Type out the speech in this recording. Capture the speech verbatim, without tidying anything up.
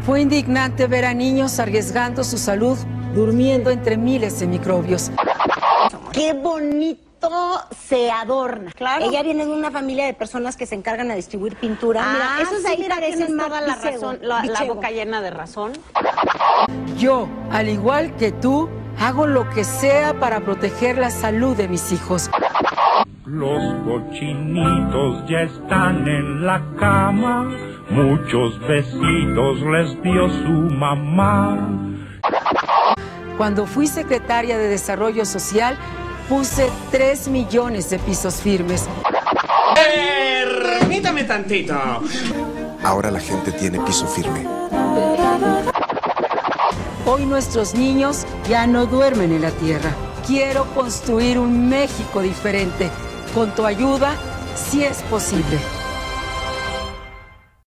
Fue indignante ver a niños arriesgando su salud durmiendo entre miles de microbios. ¡Qué bonito se adorna! Claro. Ella viene de una familia de personas que se encargan a distribuir pintura. Ah, mira, esos sí, ahí mira, parecen tienes más toda la bichego, razón, la, la bichego. boca llena de razón. Yo, al igual que tú, hago lo que sea para proteger la salud de mis hijos. Los cochinitos ya están en la cama, muchos besitos les dio su mamá. Cuando fui secretaria de Desarrollo Social, puse tres millones de pisos firmes. Permítame tantito. Ahora la gente tiene piso firme. Hoy nuestros niños ya no duermen en la tierra. Quiero construir un México diferente. Con tu ayuda, sí es posible.